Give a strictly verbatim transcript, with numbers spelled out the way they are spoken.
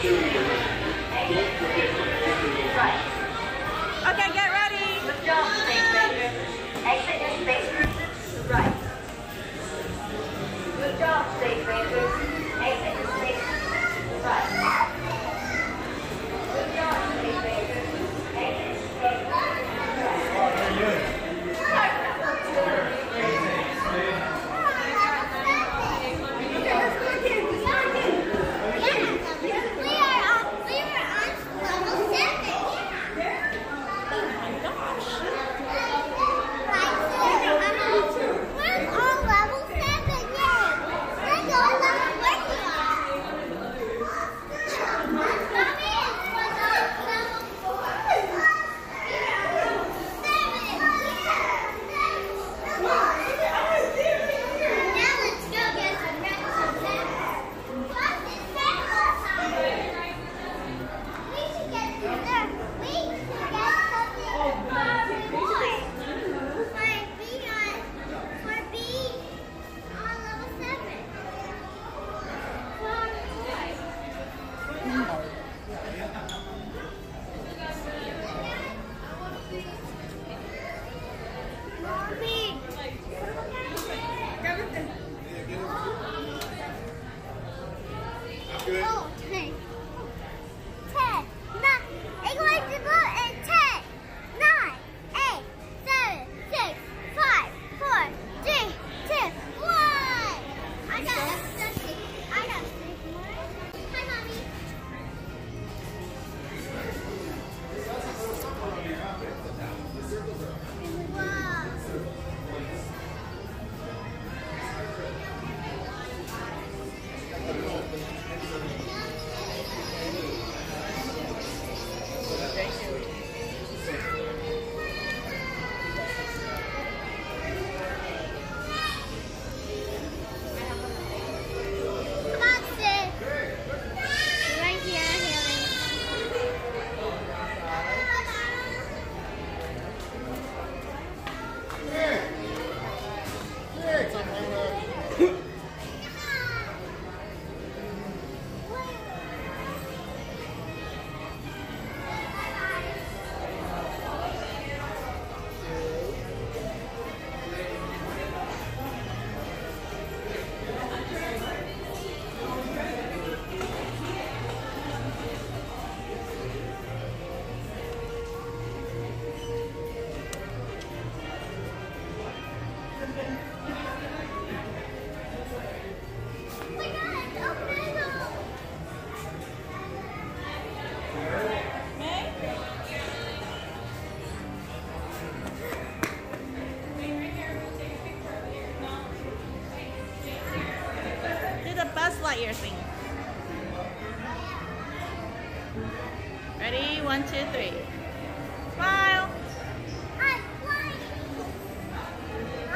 Okay, get ready. Good job, Space Ranger. Exit your space cruiser to the right. Good job, Space Ranger. Exit your space cruiser to the right. Good job, Space Ranger. Exit your space cruiser to the right. Buzz Lightyear thing. Ready? One, two, three.